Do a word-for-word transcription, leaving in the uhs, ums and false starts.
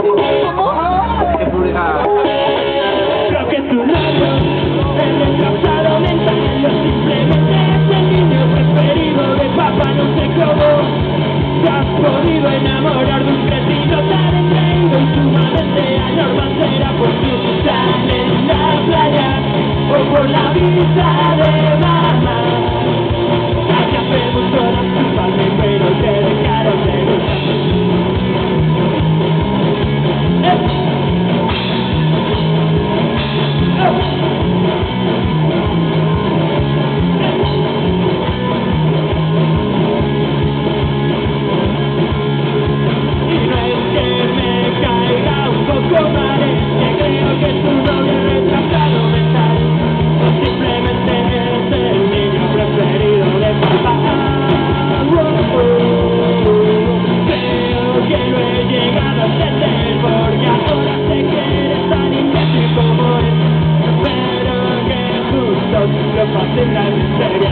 que publica. Creo que tu novio es retrasado mental, o simplemente es el niño preferido de papá, no sé cómo te has podido enamorar de un cretino tan engreído y sumamente anormal. Será por tu plan en la playa o por la vista de mamá. Aquí hacemos todas tu padre, pero te dejaron de gustar. Porque ahora sé que eres tan imbécil como él. Espero que justo lo pasen al misterio.